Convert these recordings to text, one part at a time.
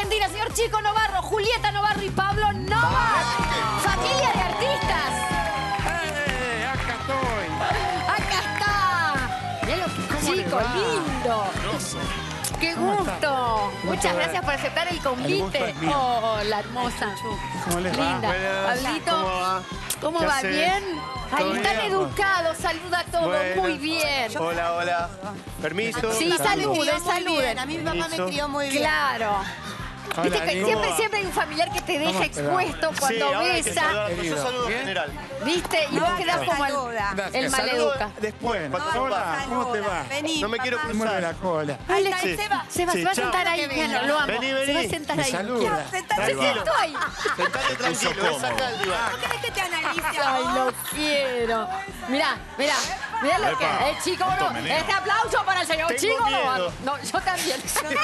Argentina, señor Chico Novarro, Julieta Novarro y Pablo Nova. Familia de artistas. Acá estoy. Acá está. Mirá lo que chico, lindo. ¡Qué gusto! Muchas gracias por aceptar el convite. Oh, la hermosa. ¿Cómo les va? Linda. Buenas. Pablito, ¿Cómo va? ¿cómo ¿Qué va? haces? ¿Bien? Ahí ¿Todo están bien? educados, saluda a todos, Bueno. muy bien. Hola, hola. Permiso. Sí, saluden, saluden. A mí mi papá me crió muy bien. Claro. Viste que ¿cómo va? siempre hay un familiar que te deja ¿Cómo te va? expuesto Sí, cuando ahora hay que besa. saludar, pero yo saludo en ¿Bien? general. ¿Viste? Y vos quedás como el maleduca. Después, Bueno, cuando hola, va. ¿cómo te va? Vení, No me quiero papá. Me mueve la cruzar. cola. Ahí está Sí. el Seba. Se va a chao. sentar ahí. Que Bueno, venga. lo amo. Vení, Se va a vení. sentar Me ahí. saluda. Se Tranquilo. sentó ahí. Sentate tranquilo, saca el diván. ¿No querés que te analice a Ay, vos? lo quiero. Mirá lo que es. Chico, no. Este aplauso para el señor Tengo Chico. miedo. No, yo también.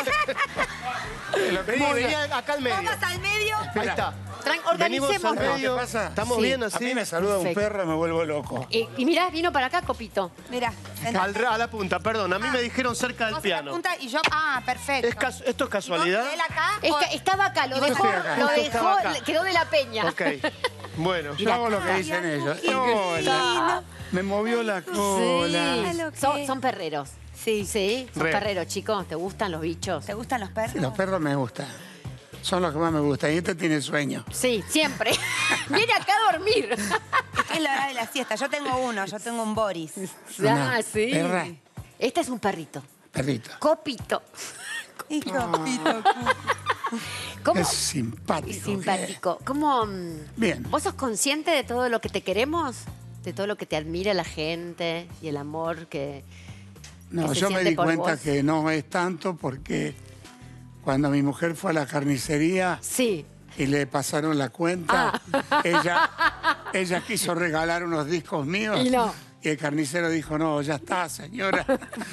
Vení, vení acá al medio. Vamos al medio. Ahí está. Venimos Organicemos. al medio. ¿Qué pasa? ¿Estamos Sí. bien A así? mí me saluda un Perfecto. perro y me vuelvo loco. Y mirá, vino para acá, Copito. Mira, A la punta, perdón. A mí me dijeron cerca del vos en la piano. punta y yo. Ah, perfecto. ¿Esto es casualidad? ¿Y él acá? Estaba acá, lo Y vos dejó, estoy acá. lo Justo estaba dejó, acá. quedó de la peña. Ok. Bueno. Yo hago lo que dicen ellos. Hola. Me movió la cola. Sí, lo que- son perreros. Sí. Sí, son Re. perreros, chicos. ¿Te gustan los bichos? ¿Te gustan los perros? Sí, los perros me gustan. Son los que más me gustan. Y este tiene sueño. Sí, siempre. Viene acá a dormir. Es la hora de la siesta. Yo tengo un Boris. Ah, sí. Perra. Este es un perrito. Perrito. Copito. Y Copito. ¿Cómo? Es simpático. Simpático. ¿Cómo? Bien. ¿Vos sos consciente de todo lo que te queremos? ¿De todo lo que te admira la gente y el amor que No, que se yo me siente di por cuenta vos? que no es tanto porque cuando mi mujer fue a la carnicería Sí. y le pasaron la cuenta, ella quiso regalar unos discos míos. Y no. Y el carnicero dijo, no, ya está, señora.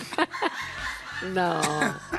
No.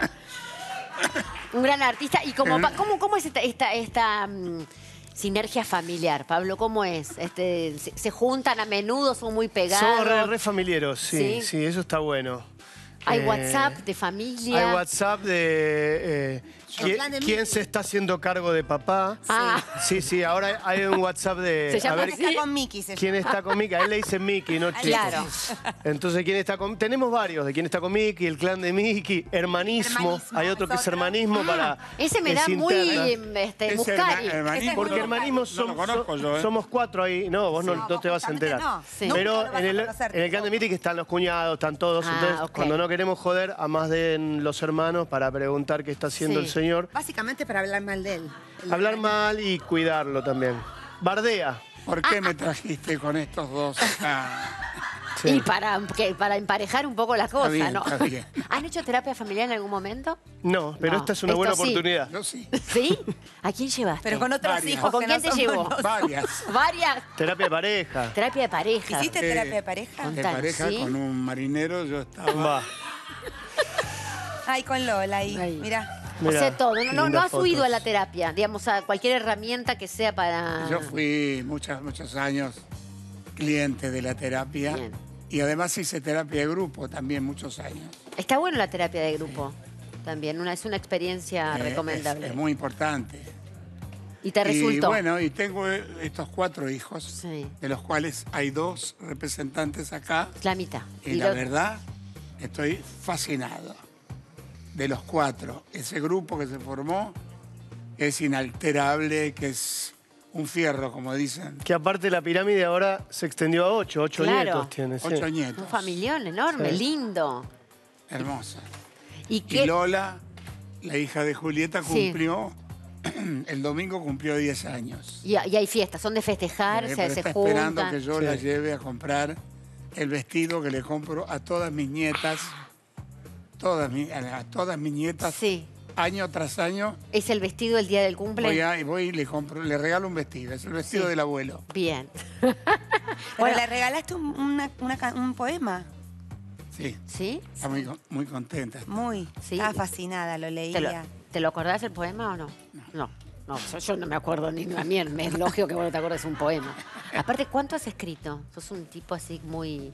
Un gran artista. ¿Y cómo es esta sinergia familiar, Pablo? ¿Cómo es? ¿Se juntan a menudo? ¿Son muy pegados? Somos re familiares, Sí. sí, eso está bueno. ¿Hay WhatsApp de familia? Hay WhatsApp de plan de quién Mickey. se está haciendo cargo de papá. Ah. Sí, ahora hay un WhatsApp de Se llama a ver así. Está con Mickey, se quién llama. está con Mickey. A él le dicen Mickey, no Chico. Claro. Entonces, ¿quién está con...? Tenemos varios, de quién está con Mickey, el clan de Mickey, hermanismo. Hermanismo, Hay otro que es es otro. hermanismo para... Ese me es da muy interna. Ese muscari. hermanismo, Porque Muy hermanismo no lo conozco yo, ¿eh? somos 4 ahí. No, vos no vos te vas a justamente enterar. no. Sí. Nunca Pero lo vas a en el conocer. clan de Mickey están los cuñados, están todos. Ah, Entonces, ok. cuando no queremos joder, a más de los hermanos para preguntar qué está haciendo Sí. el señor. Básicamente para hablar mal de él. Hablar mal y cuidarlo también. Bardea. ¿Por qué me trajiste con estos dos acá? Sí. Y para emparejar un poco las cosas, bien, ¿no? está bien. ¿Han hecho terapia familiar en algún momento? No, pero No, esta es una esto buena sí. oportunidad. Yo sí, ¿Sí? ¿A quién llevaste? Pero con otros Varias. hijos ¿Con que quién no te somos llevó? nosotros. varias. Varias. Terapia de pareja. Terapia de pareja. ¿Hiciste terapia de pareja? De Contanos, pareja ¿sí? con un marinero, yo estaba... Va. Ay, con Lola ahí. Ahí. Mirá. O Mirá, sea, todo. No lindas has huido fotos. a la terapia, digamos, a cualquier herramienta que sea para... Yo fui muchos años cliente de la terapia. Bien. Y además hice terapia de grupo también muchos años. Está bueno la terapia de grupo también. Es una experiencia recomendable. Es muy importante. ¿Y te resultó? Y bueno, y tengo estos 4 hijos, Sí. de los cuales hay 2 representantes acá. La mitad. Y la verdad, estoy fascinado. De los 4, ese grupo que se formó es inalterable, que es un fierro, como dicen. Que aparte la pirámide ahora se extendió a 8 Claro. nietos tiene. sí. 8 Un nietos. familión enorme, Sí. lindo. Hermosa. ¿Y Y qué? Lola, la hija de Julieta, Sí. cumplió, el domingo cumplió 10 años. Y hay fiestas, son de festejar, Pero se está juntan. esperando que yo la Sí. lleve a comprar el vestido que le compro a todas mis nietas, a todas mis nietas, Sí. año tras año. ¿Es el vestido el día del cumple? Voy y le regalo un vestido, es el vestido Sí. del abuelo. Bien. Pero Bueno. le regalaste un poema. Sí, ¿Sí? está muy contenta. Muy. Sí. Estaba fascinada, lo leía. ¿Te lo acordás el poema o no? No. No, yo no me acuerdo ni a mí, es lógico que vos no te acuerdes un poema. Aparte, ¿cuánto has escrito? Sos un tipo así muy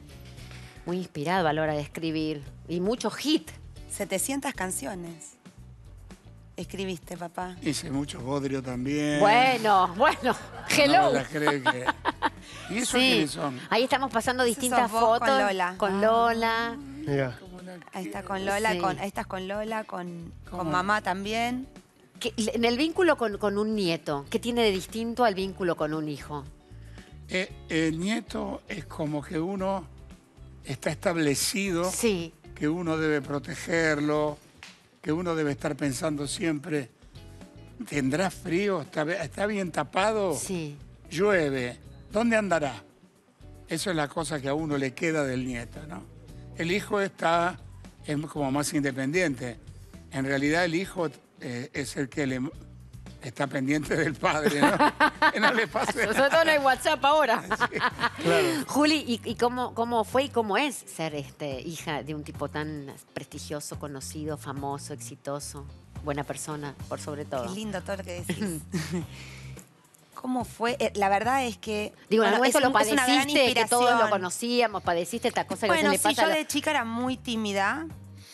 inspirado a la hora de escribir. Y mucho hit. 700 canciones. escribiste, papá? Hice mucho bodrio también. Bueno, hello. No me la cree que... ¿Y eso Sí, quiénes son? ahí estamos pasando distintas sos vos fotos. con Lola. Con Lola. Mirá. Ahí está con Lola, Sí. ahí estás con Lola, con mamá también. En el vínculo con un nieto, ¿qué tiene de distinto al vínculo con un hijo? El nieto es como que uno está establecido, Sí, que uno debe protegerlo, que uno debe estar pensando siempre, ¿tendrá frío? ¿Está bien tapado? sí. Llueve, ¿dónde andará? Eso es la cosa que a uno le queda del nieto, ¿no? El hijo es como más independiente. En realidad el hijo es el que está pendiente del padre, ¿no? Que no le pase Sobre todo no hay WhatsApp ahora. Claro. Juli, ¿y cómo fue y cómo es ser hija de un tipo tan prestigioso, conocido, famoso, exitoso, buena persona, por sobre todo? Qué lindo todo lo que decís. ¿Cómo fue? La verdad es que... Digo, en algún momento lo es una gran padeciste, que todos lo inspiración. conocíamos, padeciste esta cosa que a Bueno, veces le sí, pasa yo a de chica era muy tímida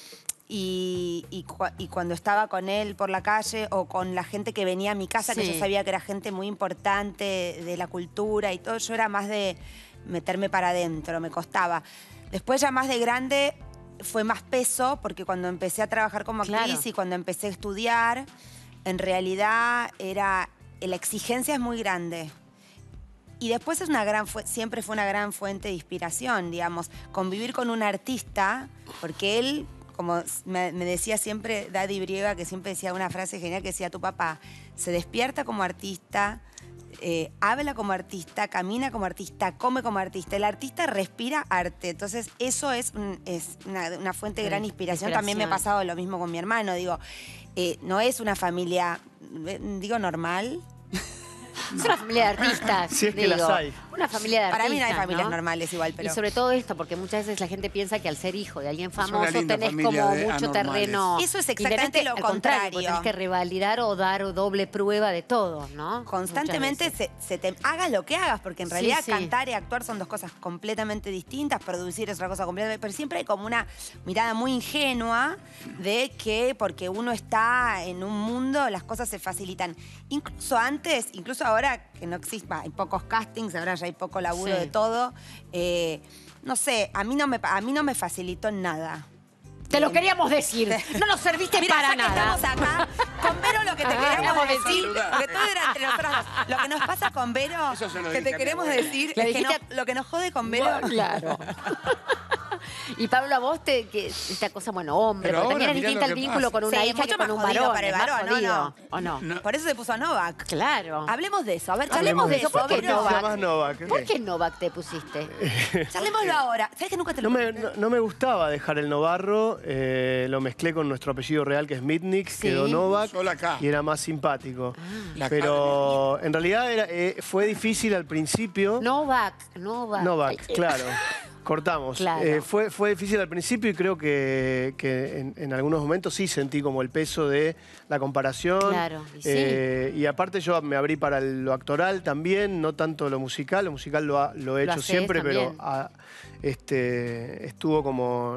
y cuando estaba con él por la calle o con la gente que venía a mi casa, que Sí. yo sabía que era gente muy importante de la cultura y todo, yo era más de meterme para adentro, me costaba. Después ya más de grande fue más peso, porque cuando empecé a trabajar como actriz Claro. y cuando empecé a estudiar, en realidad la exigencia es muy grande. Y después siempre fue una gran fuente de inspiración, digamos. Convivir con un artista, porque él, como me decía siempre Daddy Brieva, que siempre decía una frase genial que decía, tu papá se despierta como artista, habla como artista, camina como artista, come como artista. El artista respira arte. Entonces, eso es una fuente de gran inspiración. También me ha pasado lo mismo con mi hermano. Digo, no es una familia, digo, normal. Es una familia de artistas. Si es que las hay. Una familia de artistas. Para mí no hay familias ¿no? normales igual, pero... Y sobre todo esto, porque muchas veces la gente piensa que al ser hijo de alguien una famoso linda tenés familia como de mucho anormales. terreno. Eso es exactamente inherente, lo al contrario, porque contrario. tenés que revalidar o dar doble prueba de todo, ¿no? Constantemente Muchas veces. hagas lo que hagas, porque en Sí, realidad sí. cantar y actuar son dos cosas completamente distintas, producir es otra cosa completamente, pero siempre hay como una mirada muy ingenua de que porque uno está en un mundo las cosas se facilitan. Incluso antes, incluso ahora que no existe, hay pocos castings, ahora ya hay poco laburo Sí. de todo, no sé, a mí no me facilitó nada. Te lo queríamos decir. No nos serviste Mira, para ya que nada. estamos acá, con Vero lo que te queremos Queríamos decir, decir. porque todo era entre nosotras dos. Lo que nos pasa con Vero, Eso se lo que dije te a mi queremos abuela. decir, ¿Le es que dijiste lo que nos jode con Vero... Claro. Y Pablo, a vos esta cosa, bueno, hombre, Pero pero también ahora es mirá distinta lo el que vínculo pasa. con una Sí, hija mucho que con más un jodido varón. para el es más varón, no, jodido, no. ¿o no? No. Por eso se puso a Novak. Claro. Hablemos de eso. A ver, Hablemos de eso. ¿Por qué Vero. Novak? Se llama Novak. ¿Por qué Novak te pusiste? Charlémoslo ahora. ¿Sabes que nunca te lo No me gustaba dejar el Novarro, lo mezclé con nuestro apellido real que es Mitnick, Sí. quedó Novak Solo acá. y era más simpático. La Pero en realidad fue difícil al principio. Novak. Novak, claro. Cortamos. Claro. Fue difícil al principio y creo que en algunos momentos sí sentí como el peso de la comparación. Claro, y sí. Y aparte yo me abrí para lo actoral también, no tanto lo musical. Lo musical lo he hecho hacés siempre, también. pero estuvo como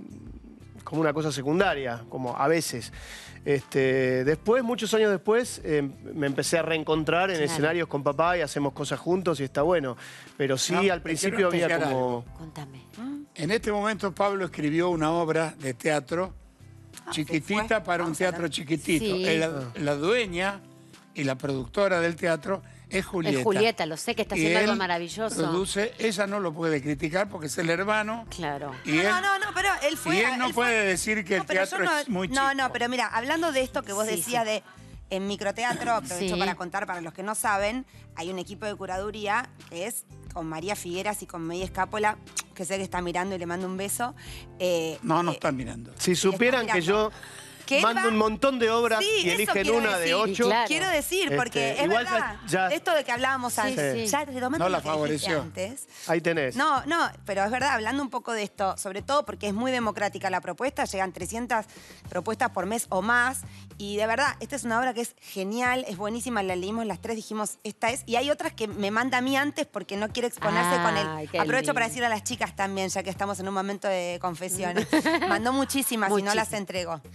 una cosa secundaria, como a veces. Después, muchos años después, me empecé a reencontrar en Claro. escenarios con papá y hacemos cosas juntos y está bueno. Pero sí, No, al te principio quiero había explicar como... Contame. En este momento Pablo escribió una obra de teatro chiquitita se fue. para un Vamos a teatro ver. chiquitito. Sí. La dueña y la productora del teatro es Julieta. Es Julieta, lo sé que está Y haciendo algo él maravilloso. produce, ella no lo puede criticar porque es el hermano. Claro. Y él, No, pero él fue... y él no puede decir que el pero yo teatro es muy chico. No, pero mira, hablando de esto que vos Sí, decías sí. de en microteatro, aprovecho Sí. para contar para los que no saben, hay un equipo de curaduría que es con María Figueras y con May Escápola, que sé que está mirando y le mando un beso. No están mirando. Si supieran que yo Que él mando va- un montón de obras Sí, y eso eligen quiero una de decir. 8. Claro. Quiero decir, porque es igual verdad, ya- esto de que hablábamos antes, sí. ya retomando No la lo que dijiste favoreció. antes. Ahí tenés. No, pero es verdad, hablando un poco de esto, sobre todo porque es muy democrática la propuesta, llegan 300 propuestas por mes o más, y de verdad, esta es una obra que es genial, es buenísima, la leímos las tres, dijimos, esta es, y hay otras que me manda a mí antes porque no quiere exponerse con Ay, él. qué Aprovecho para lindo. decirle a las chicas también, ya que estamos en un momento de confesiones. Mandó muchísimas y no las Muchísimas. entrego. Bien.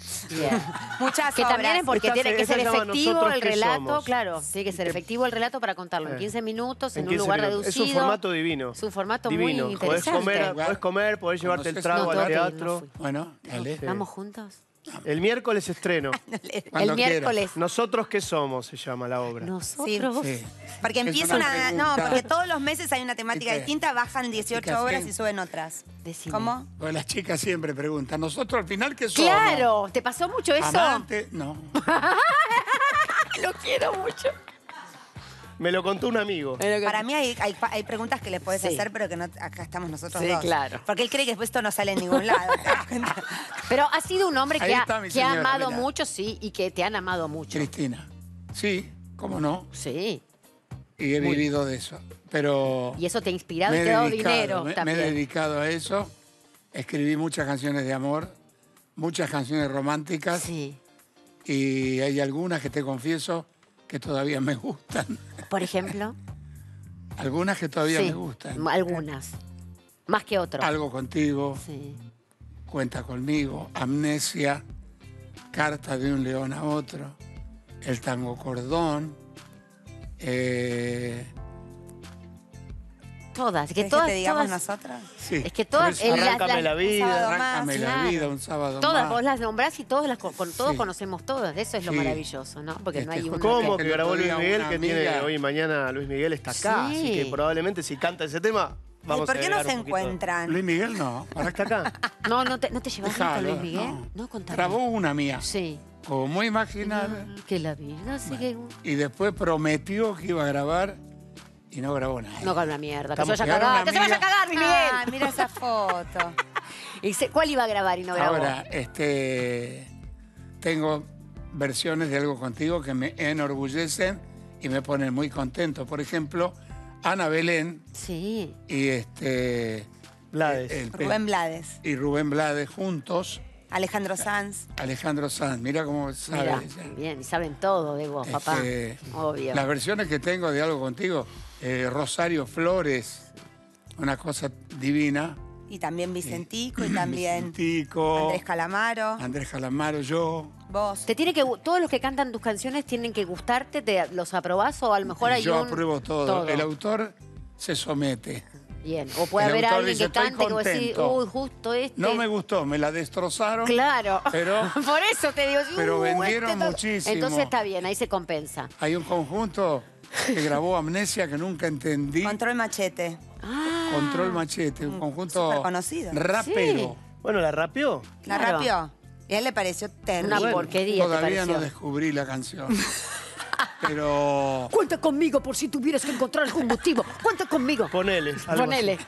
Bien. Muchas Que también obras. es porque Esta tiene que se ser llama efectivo Nosotros el qué relato, somos. claro. Tiene que ser efectivo el relato para contarlo en 15 minutos, en un 15 lugar minutos. reducido. Es un formato divino. Es un formato divino. muy interesante. Podés comer, podés llevarte el ¿Conoces? trago No, al todavía no teatro. fui. Bueno, dale. ¿Vamos juntos? El miércoles estreno. Cuando El miércoles. Nosotros qué somos, se llama la obra. Nosotros. quieras. Sí. Porque Es empiezan una a... pregunta. No, porque todos los meses hay una temática ¿Viste? distinta, bajan 18 Chicas, obras sí. y suben otras. Decime. ¿Cómo? Porque las chicas siempre preguntan, ¿nosotros al final qué somos? Claro, ¿te pasó mucho eso? ¿Amante? No. Lo quiero mucho. Me lo contó un amigo. Para mí hay preguntas que le puedes Sí. hacer, pero que no, acá estamos nosotros Sí, dos. claro. Porque él cree que después esto no sale en ningún lado. ¿te das cuenta? Pero ha sido un hombre Ahí está mi que ha señora, amado mirá. mucho, sí, y que te han amado mucho. Cristina. Sí, cómo no. Sí. Y he vivido de eso. Pero Y eso te ha inspirado me y he te ha dado dedicado, dinero me he también. dedicado a eso. Escribí muchas canciones de amor, muchas canciones románticas. Sí. Y hay algunas que te confieso que todavía me gustan. Por ejemplo. Algunas que todavía Sí, me gustan. algunas. Más que otros. Algo contigo, Sí. Cuenta conmigo, Amnesia, Carta de un león a otro, El tango cordón. Todas. Que ¿Querés todas, que te digamos todas. nosotras? Sí. Es que todas. Por eso, Arráncame la vida. sábado Arráncame la claro. vida, un sábado Todas, más. vos las nombrás y todos, todos Sí. conocemos todas. Eso es lo Sí. maravilloso, ¿no? Porque no hay Este, una. ¿Cómo que que el grabó otro Luis día Miguel? una Que tiene amiga- hoy y mañana Luis Miguel está acá. Sí. Así que probablemente si canta ese tema, ¿Y vamos por a qué no agregar se un poquito. encuentran? Luis Miguel no. ¿Para está acá? No te llevas bien con Dejalo, Luis Miguel. no. No, contame. Grabó una mía, Sí. como imaginar, Que la vida sigue. y después prometió que iba a grabar y no grabó nada. No con la mierda. Que se Estamos vaya a quedando cagar. una Que se vaya a amiga. cagar, Luis Miguel. Ah, mira esa foto. ¿Cuál iba a grabar y no grabó? Ahora, tengo versiones de Algo Contigo que me enorgullecen y me ponen muy contento. Por ejemplo, Ana Belén Sí. y Blades. Rubén Blades. y Rubén Blades juntos. Alejandro Sanz. Alejandro Sanz, mira cómo sabe Mirá, ella. bien, y saben todo de vos, papá. Obvio. Las versiones que tengo de Algo Contigo, Rosario Flores, una cosa divina. Y también Vicentico y también Vicentico, Andrés Calamaro. Andrés Calamaro, yo. Vos. Todos los que cantan tus canciones tienen que gustarte, ¿los aprobás o a lo mejor hay Yo un... apruebo todo. El autor se somete. Bien, o puede el haber autor alguien dice, que cante "Estoy que vos decís, contento". uy, justo este... No me gustó, me la destrozaron. Claro, Pero- por eso te digo... pero este vendieron muchísimo. Entonces está bien, ahí se compensa. Hay un conjunto que grabó Amnesia que nunca entendí. Control Machete. Control Machete, un conjunto superconocido. rapero. Bueno, la rapeó. La Claro. rapió. Y a él le pareció terrible. Una porquería te Todavía pareció. no descubrí la canción. Pero Cuenta conmigo por si tuvieras que encontrar algún motivo. Cuenta conmigo. Ponele. algo Ponele.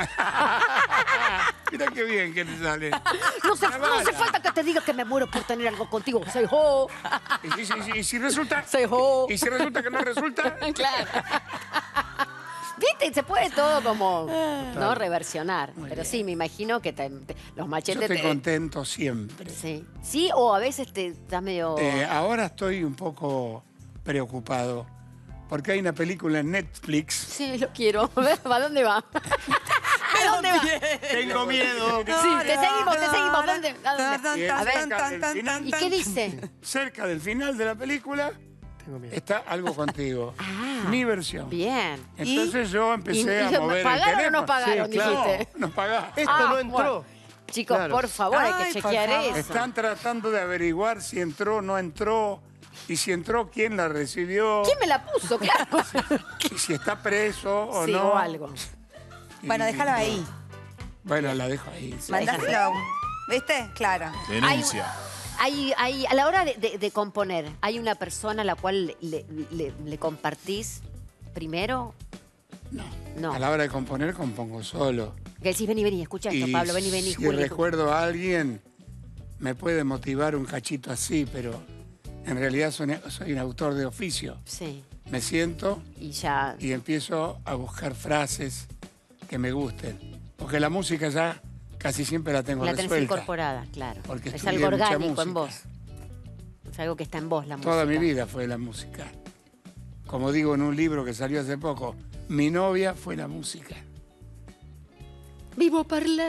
mira qué bien que le sale. No hace falta que te diga que me muero por tener algo contigo. Soy ho. Y si resulta, Soy ho. y si resulta que no resulta, Claro. ¿Viste? Se puede todo como, ¿no? Reversionar. Pero sí, me imagino que los yo machetes... estoy contento siempre. Sí. Sí, o a veces te estás medio... Ahora estoy un poco preocupado porque hay una película en Netflix. Sí, lo quiero. ¿A dónde va? ¿A dónde va? Tengo miedo. Sí, te seguimos. ¿Dónde? ¿A dónde? A ver, Tan, tan, tan, tan, ¿Y qué dice? Cerca del final de la película Tengo miedo. está Algo Contigo. Mi versión. Bien. Entonces yo empecé a ¿Y mover el pagaron o teléfono. no pagaron? Sí, claro. Dijiste. No pagá. Esto Ah, no entró. bueno. Chicos, Claro. por favor, hay Ay, que por chequear favor. eso. Están tratando de averiguar si entró o no entró. Y si entró, quién la recibió. ¿Quién me la puso? Claro. Y si está preso o Sí, no. o algo. Bueno, déjalo ahí. Bueno, la dejo ahí. sí. Mandáselo. ¿Viste? Claro. Denuncia. A la hora de componer, ¿hay una persona a la cual le compartís primero? No. A la hora de componer, compongo solo. Que decís, vení, escucha esto, Y Pablo, vení, si Juli. recuerdo a alguien, me puede motivar un cachito así, pero en realidad soy un autor de oficio. Sí, Me siento y ya... y empiezo a buscar frases que me gusten. Porque la música ya casi siempre la tengo La tenés resuelta. incorporada, claro. Porque Es estudié algo mucha orgánico en música. vos. Es algo que está en vos, la música. Toda mi vida fue la música. Como digo en un libro que salió hace poco, mi novia fue la música. Vivo Parley.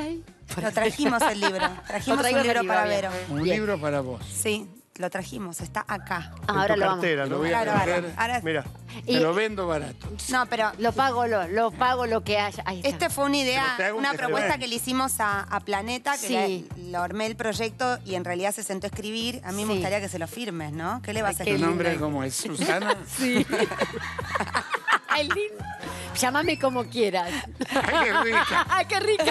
Lo trajimos el libro. Trajimos un libro para Vero. Un Bien. libro para vos. Sí, lo trajimos. Está acá. Ahora en tu lo vamos. cartera, Lo ¿no? voy a Claro, vender. ahora- Mira, Te Y- lo vendo barato. No, pero Lo pago lo que haya. Ahí está. este fue una Pero te idea, hago un una descuento. propuesta que le hicimos a Planeta, que Sí. lo armé el proyecto y en realidad se sentó a escribir. A mí me Sí. gustaría que se lo firmes, ¿no? ¿Qué le vas a Qué ¿Tu escribir? nombre cómo es? ¿Susana? Sí. Ay, lindo. Llámame como quieras. ¡Ay, qué rica! ¡Ay, qué rica!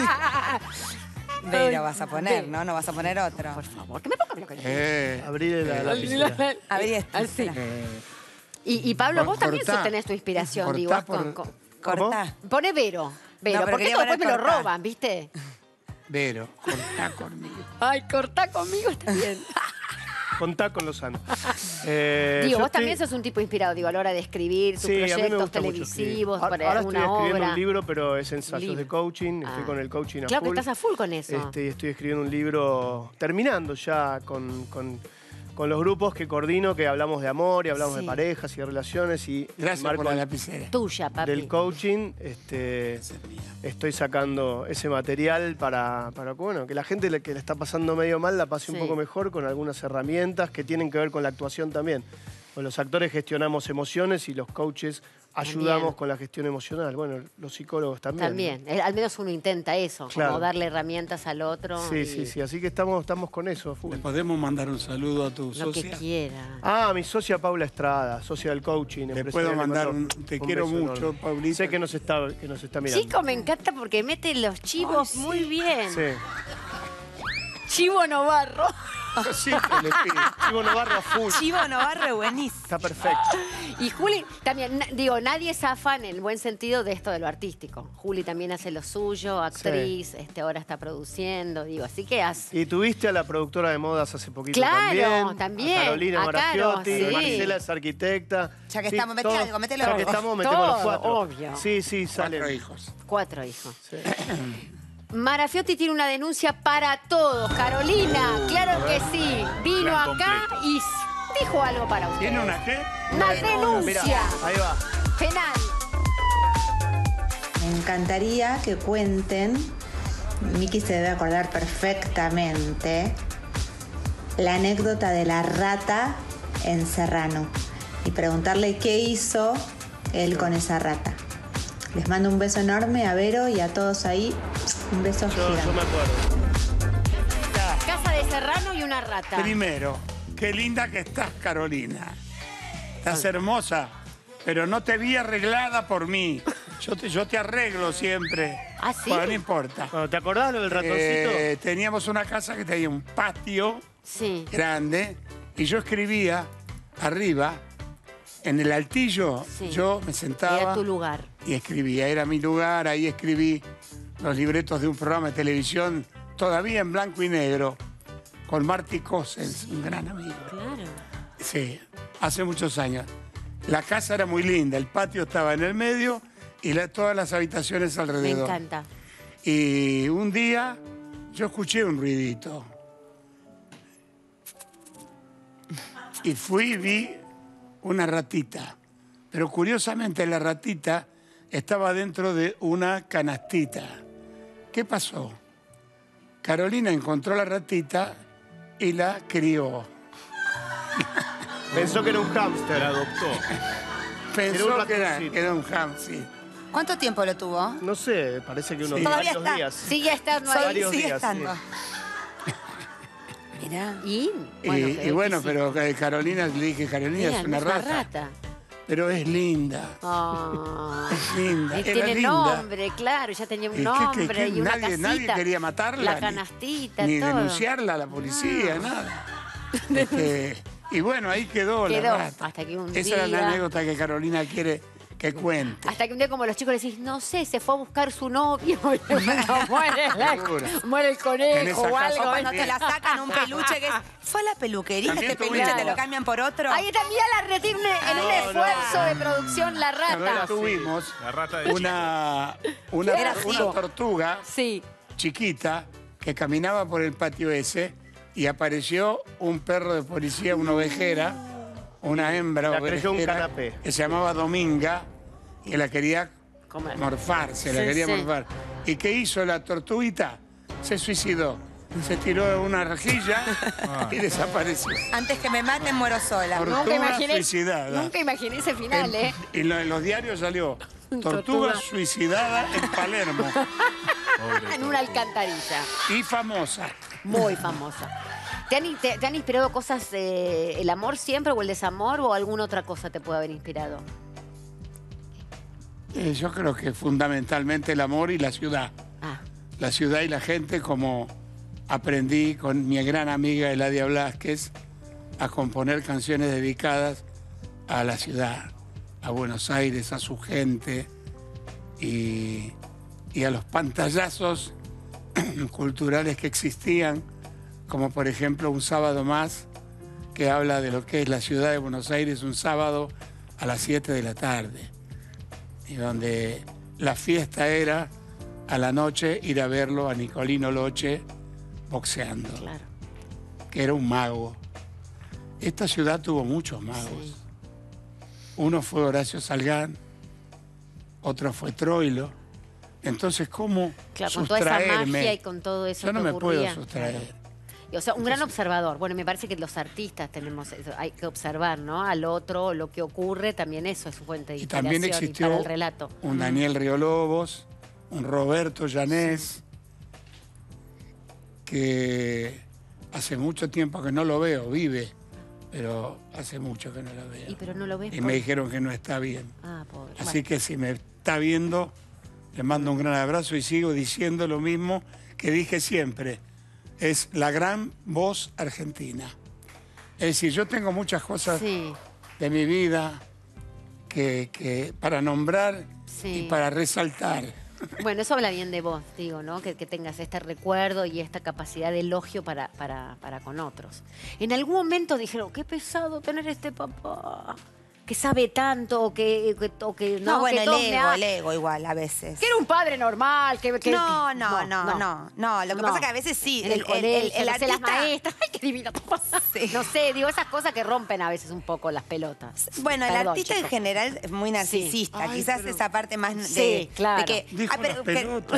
Vero vas a poner, ¿no? No vas a poner otro. Por favor, que me ponga lo que quieras. abrí la lapicera. A ver, esto. Así. espera. Y Pablo, vos también Cortá. tenés tu inspiración, Cortá digo. por- Cortá. Pone Vero. Vero, No, pero porque quería esto después me poner lo cortá. roban, ¿viste? Vero, cortá conmigo. Ay, cortá conmigo, está bien. Contá con Lozano. Digo, yo vos estoy- también sos un tipo inspirado, digo, a la hora de escribir tus Sí, a mí me proyectos gusta mucho televisivos, escribir. para Ahora estoy una escribiendo obra. un libro, pero es ensayos Libro. de coaching. Estoy Ah. con el coaching a Claro que full. estás a full con eso. Y estoy escribiendo un libro, terminando ya con los grupos que coordino, que hablamos de amor y hablamos Sí. de parejas y de relaciones. Y Gracias marco por la lapicera. Tuya, papi. del coaching, Esa es mía. estoy sacando ese material para bueno, que la gente que le está pasando medio mal la pase un Sí. poco mejor con algunas herramientas que tienen que ver con la actuación también. Pues los actores gestionamos emociones y los coaches ayudamos También. con la gestión emocional. Bueno, los psicólogos también. También. Al menos uno intenta eso, Claro. como darle herramientas al otro. Sí, y sí, sí. Así que estamos con eso. a full. ¿Le podemos mandar un saludo a tu Lo que socia? quiera. Ah, mi socia Paula Estrada, socia del coaching. Le empresarial, puedo le mandar mando te quiero beso mucho, enorme. Paulita. Sé que nos está mirando. Chico, me encanta porque mete los chivos muy bien. Sí. Chivo Novarro. Yo siempre le pido. Chivo Navarro a full. Chivo Novarro, buenísimo. Está perfecto. Y Juli, también, digo, nadie zafa en el buen sentido de esto de lo artístico. Juli también hace lo suyo, actriz, ahora está produciendo, digo, así que hace. Y tuviste a la productora de modas hace poquito Claro, también. también, A Carolina a Caro, Marafiotti, sí. Marcela es arquitecta. Ya que estamos, metele algo, metele Ya que algo. estamos, metemos los Todo, cuatro. obvio. Sí, sí, sale. 4 hijos. 4 hijos. Sí. Marafiotti tiene una denuncia para todos. Carolina, claro que sí. Vino Plan acá y dijo algo para usted. ¿Tiene una qué? Una Mira, denuncia ahí va. penal. Me encantaría que cuenten, Miki se debe acordar perfectamente, la anécdota de la rata en Serrano y preguntarle qué hizo él con esa rata. Les mando un beso enorme a Vero y a todos ahí. Un beso Yo me gigante. acuerdo. Casa de Serrano y una rata. Primero, qué linda que estás, Carolina. Estás hermosa, pero no te vi arreglada por mí. Yo te arreglo siempre. ¿Ah, sí? Bueno, no importa. Bueno, ¿te acordás lo del ratoncito? Teníamos una casa que tenía un patio Sí. grande y yo escribía arriba, en el altillo, Sí. yo me sentaba Era tu lugar. y escribía. Era mi lugar, ahí escribí los libretos de un programa de televisión, todavía en blanco y negro, con Marty Cossens, un gran amigo. Claro. Sí, hace muchos años. La casa era muy linda, el patio estaba en el medio y todas las habitaciones Me alrededor. encanta. Y un día yo escuché un ruidito. Y fui y vi una ratita. Pero curiosamente la ratita estaba dentro de una canastita. ¿Qué pasó? Carolina encontró la ratita y la crió. Pensó que era un hámster. La adoptó. Pensó un que ratoncito. era un hamster. ¿Cuánto tiempo lo tuvo? No sé, parece que unos Sí. Todavía varios está. días. Sigue estando ahí. Varios Sigue días, estando. sí. Mirá. Y Y bueno, pero Carolina, le dije, Carolina mira, es una rata. Pero es linda. Ah. Es linda. Y Era tiene linda. nombre, claro, ya tenía un ¿Y qué- nombre qué- y una nadie, casita. nadie quería matarla. La ni- canastita, Ni todo. denunciarla a la policía, nada. Y bueno, ahí quedó, Quedó, la rata. hasta que un Esa era día- la anécdota que Carolina quiere que cuente. Hasta que un día como los chicos le decís, no sé, se fue a buscar su novio. Seguro. muere el En conejo esa o casa algo. O cuando Bien. te la sacan un peluche que es, fue a la peluquería, También este tuvimos. peluche te lo cambian por otro. Ahí también la retiene en un esfuerzo de producción la Carolina, rata. tuvimos La rata de una Era así. tortuga Sí. chiquita que caminaba por el patio ese y apareció un perro de policía, una ovejera, una hembra La creyó un ovejera, canapé. que se llamaba Dominga, que la quería Comer. morfar, se la Sí, quería sí. morfar. ¿Y qué hizo la tortuguita? se suicidó. Se tiró de una rejilla y desapareció. Antes que me maten, muero sola. Tortuga suicidada. Nunca imaginé ese final, ¿eh? Y en los diarios salió tortuga suicidada en Palermo. En una alcantarilla. Y famosa. Muy famosa. ¿Te han inspirado cosas, el amor siempre o el desamor o alguna otra cosa te puede haber inspirado? Yo creo que fundamentalmente el amor y la ciudad. Ah, La ciudad y la gente, como aprendí con mi gran amiga Eladia Blasquez a componer canciones dedicadas a la ciudad, a Buenos Aires, a su gente y a los pantallazos culturales que existían, como por ejemplo Un sábado más, que habla de lo que es la ciudad de Buenos Aires un sábado a las 7 de la tarde, y donde la fiesta era a la noche ir a verlo a Nicolino Loche boxeando, claro. que era un mago. Esta ciudad tuvo muchos magos. Sí. Uno fue Horacio Salgán, otro fue Troilo. Entonces, ¿cómo Claro, con toda esa sustraerme? magia y con todo eso Yo no que me ocurría. puedo sustraer. Claro. Y, o sea, un gran observador. Bueno, me parece que los artistas tenemos eso, hay que observar, ¿no? Al otro, lo que ocurre, también eso es su fuente de Y inspiración también existió para el relato. un Daniel Riolobos, un Roberto Llanés, que hace mucho tiempo que no lo veo, vive, pero hace mucho que no lo veo. Y pero no lo ves. Y me dijeron que no está bien. Ah, pobre. Así que si me está viendo, le mando un gran abrazo y sigo diciendo lo mismo que dije siempre. Es la gran voz argentina. Es decir, yo tengo muchas cosas Sí, de mi vida que para nombrar sí. y para resaltar. Bueno, eso habla bien de vos, digo, ¿no? Que tengas este recuerdo y esta capacidad de elogio para con otros. En algún momento dijeron, qué pesado tener este papá, que sabe tanto, o que No, bueno, que el todos me ego, ha- el ego igual a veces. Que era un padre normal, No. Lo que No. pasa es que a veces sí, En el colegio, el no sé, las artista... maestras, ay, qué divino. Sí. No sé, digo, esas cosas que rompen a veces un poco las pelotas. Bueno, el Perdón, artista en chicos. general es muy narcisista. Ay, Quizás pero- esa parte más de, Sí, claro. de que... Dijo las pelotas.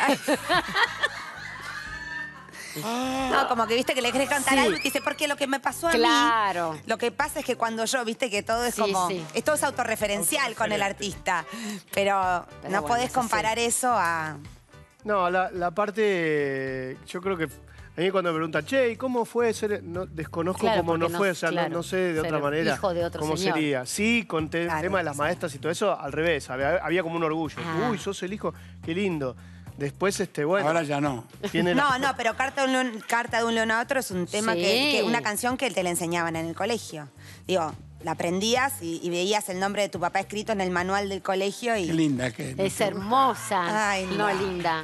No, como que viste que le querés cantar Sí. algo y te dice, porque lo que me pasó a Claro. mí, lo que pasa es que cuando yo, viste que todo es Sí, como, sí. todo es autorreferencial con el artista, pero no bueno, podés eso comparar eso a... No, la parte, yo creo que a mí cuando me preguntan, che, ¿y cómo fue ser? No, desconozco Claro, cómo no porque fue, no- o sea, claro, no sé de ser otra manera hijo de otro cómo señor. sería. Sí, con el Claro, tema de las maestras y todo eso, al revés, había como un orgullo. Ah. Uy, sos el hijo, qué lindo. Después, bueno, Ahora ya no. tiene la- No, pero Carta de un león a otro es un tema Sí. que una canción que te la enseñaban en el colegio. Digo, la aprendías y veías el nombre de tu papá escrito en el manual del colegio y... Qué linda que Es hermosa. Ay, no, no. linda.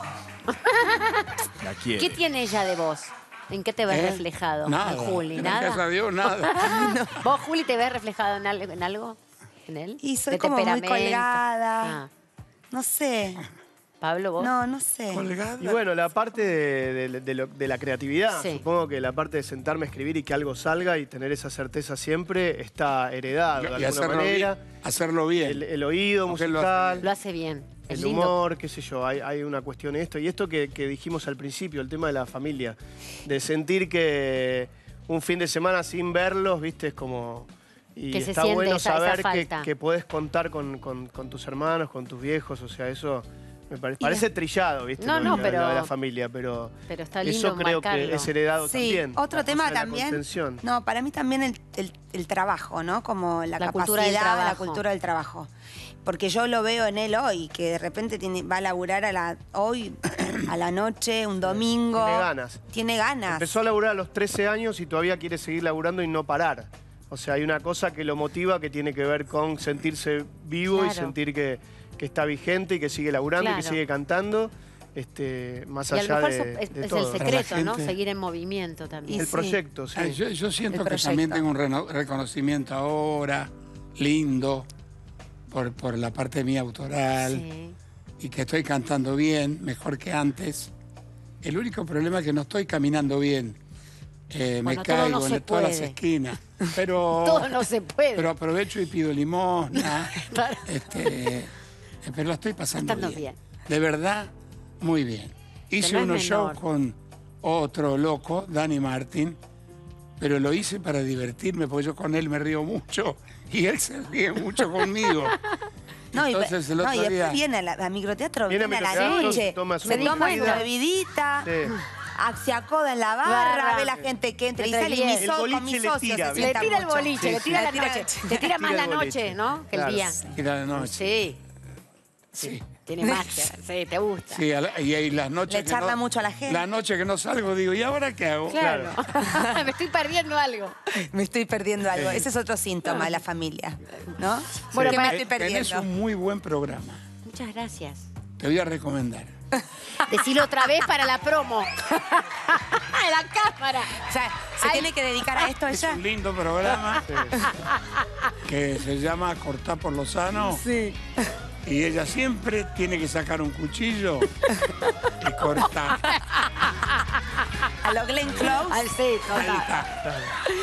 La quiere. ¿Qué tiene ella de vos? ¿En qué te ves reflejado? Nada. ¿En Juli? Gracias a ¿Nada? Dios, nada. ¿Vos, Juli, te ves reflejado en algo? ¿En él? Y soy ¿De como muy temperamento? colgada. Ah. No sé. ¿Pablo, vos? No sé. Colgada. Y bueno, la parte de la creatividad, Sí. supongo que la parte de sentarme a escribir y que algo salga y tener esa certeza siempre está heredado de Y alguna hacerlo manera. bien. Hacerlo bien. El oído Porque él lo hace musical. Lo hace bien. Es El lindo. humor, qué sé yo, hay una cuestión de esto. Y esto que dijimos al principio, el tema de la familia. De sentir que un fin de semana sin verlos, viste, es como... Y Que se está siente bueno esa saber falta. que podés contar con tus hermanos, con tus viejos, o sea, eso me parece trillado, viste, No, no, lo pero- de la familia, pero está lindo eso creo marcarlo. que es heredado Sí, también. otro la tema cosa de la también. contención. No, para mí también el trabajo, ¿no? Como la La capacidad, cultura del trabajo. la cultura del trabajo. Porque yo lo veo en él hoy, que de repente va a laburar hoy, a la noche, un domingo. Tiene ganas. Tiene ganas. Empezó a laburar a los 13 años y todavía quiere seguir laburando y no parar. O sea, hay una cosa que lo motiva que tiene que ver con sentirse vivo y Claro. sentir que está vigente y que sigue laburando y que Claro. sigue cantando, más Y a lo allá mejor de es el todo. secreto, Para la ¿no? gente- Seguir en movimiento también. Y El sí. proyecto, sí. Yo siento El que proyecto. también tengo un reconocimiento ahora, lindo, por la parte mía autoral, Sí. y que estoy cantando bien, mejor que antes. El único problema es que no estoy caminando bien. Me Bueno, todo caigo no se en todas las puede. esquinas. Pero, Todo no se puede. pero aprovecho y pido limosna. Claro. Pero lo estoy pasando Estando bien. bien. De verdad, muy bien. Hice no es unos shows menor. con otro loco, Dani Martín, pero lo hice para divertirme, porque yo con él me río mucho y él se ríe mucho conmigo. No, Entonces, el y otro después día... viene a microteatro, Viene a viene a la microteatro, noche, se toma su se toma su cuenta. bebidita, Sí. se acoda en la barra, Barra. ve la gente que entra y Entra sale, y bien. mi El con boliche mis le socios tira, se ¿viste? Le sientan tira el mucho. boliche, le Sí, tira sí. la noche. Le tira más Tira la el boliche. noche, ¿no? Que el Claro. día. Y la noche. Sí, Sí. tiene magia. Sí, te gusta. Sí, y ahí las noches Le charla mucho a la gente. La noche que no salgo, digo, ¿y ahora qué hago? Claro. Me estoy perdiendo algo. Me estoy perdiendo algo. Ese es otro síntoma de la familia, ¿no? Bueno, que para- me estoy Tenés perdiendo. un muy buen programa. Muchas gracias. Te voy a recomendar. Decilo otra vez para la promo. La cámara. O sea, ¿se Ay. tiene que dedicar a esto Es ella? un lindo programa que se llama Cortá por lo sano. Sí. Y ella siempre tiene que sacar un cuchillo y cortar. A lo Glenn Close. Al sí, Ahí total. está.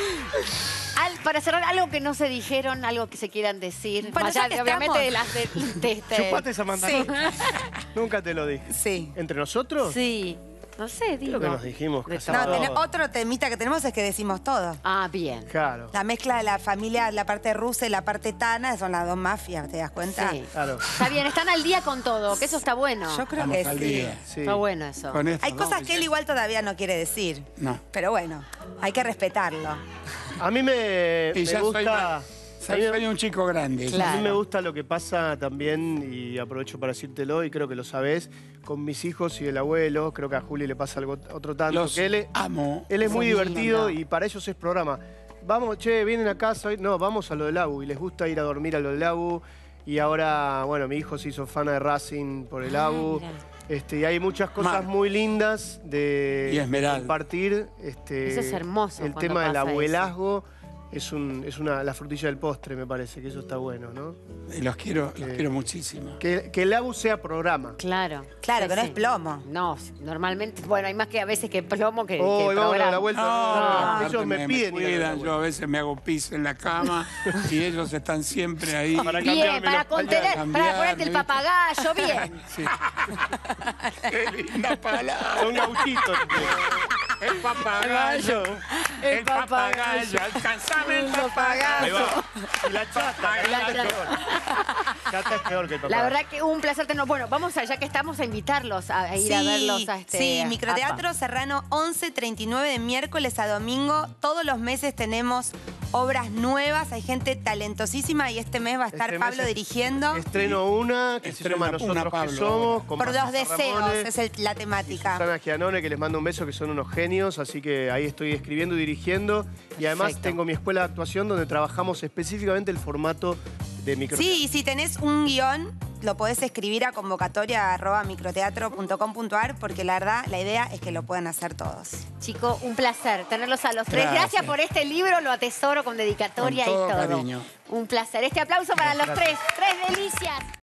Para cerrar, algo que no se dijeron, algo que se quieran decir. Bueno, Más ya allá que de, obviamente, estamos. de las de este. Chupate esa mandarina. Nunca te lo dije. Sí. ¿Entre nosotros? Sí. No sé, digo. Creo que nos dijimos De casi todo. No, todo. otro temita que tenemos es que decimos todo. Ah, bien. Claro. La mezcla de la familia, la parte rusa y la parte tana, son las dos mafias, ¿te das cuenta? Sí. Claro. Está bien, están al día con todo, que eso está bueno. Yo creo Estamos que al sí. día. Sí. Está bueno eso. Con esto, Hay ¿no? cosas que él igual todavía no quiere decir. No. Pero bueno, hay que respetarlo. A mí me Y ya gusta... soy un chico grande. Claro. A mí me gusta lo que pasa también, y aprovecho para decírtelo, y creo que lo sabés, con mis hijos y el abuelo. Creo que a Juli le pasa algo otro tanto. Los que él amo. es muy Son divertido lindos. y para ellos es programa. Vamos, che, vienen a casa hoy. No, vamos a lo del ABU. Y les gusta ir a dormir a lo del ABU. Y ahora, bueno, mi hijo se hizo fan de Racing por el ABU. mira. Y hay muchas cosas Mar. muy lindas de Y Esmeralda. compartir. Eso es hermoso El cuando tema del pasa eso. abuelazgo es la frutilla del postre, me parece, que eso está bueno, ¿no? Y los quiero muchísimo. Que el ABU sea programa. Claro. Claro, Sí, que no sí. es plomo. No, normalmente, bueno, hay más que a veces que plomo que Oh, y vamos a programa. la vuelta. No, Ellos me piden. ir a la cuidan, vuelta. yo a veces me hago pis en la cama y ellos están siempre ahí. Para Bien, cambiármelo. para contener, Para para ponerte el cambiarme, papagayo, bien. Sí. Qué linda palabra. Son gauchitos. El papagayo. El papagayo. Alcanzame el papagayo. Ahí va. Y la chata. La chata. Chata es peor que el papá. La verdad que un placer tenerlos. Bueno, vamos a, ya que estamos, a invitarlos a ir a verlos a este. sí, a- Microteatro Serrano 11:39 de miércoles a domingo. Todos los meses tenemos obras nuevas, hay gente talentosísima y este mes va a estar Este Pablo mes dirigiendo. Estreno una que se Estrena llama una, Nosotros que Pablo. somos. con Por los Patricia deseos, Ramone es la y temática. Susana Gianone, que les mando un beso, que son unos genios, así que ahí estoy escribiendo y dirigiendo. Y además Perfecto. tengo mi escuela de actuación donde trabajamos específicamente el formato de microteatro. Sí, y si tenés un guión, lo podés escribir a convocatoria@microteatro.com.ar porque la verdad, la idea es que lo puedan hacer todos. Chico, un placer tenerlos a los tres. Gracias. Gracias por este libro, lo atesoro con dedicatoria Con todo y todo. cariño. Un placer. Este aplauso para los tres. Tres delicias.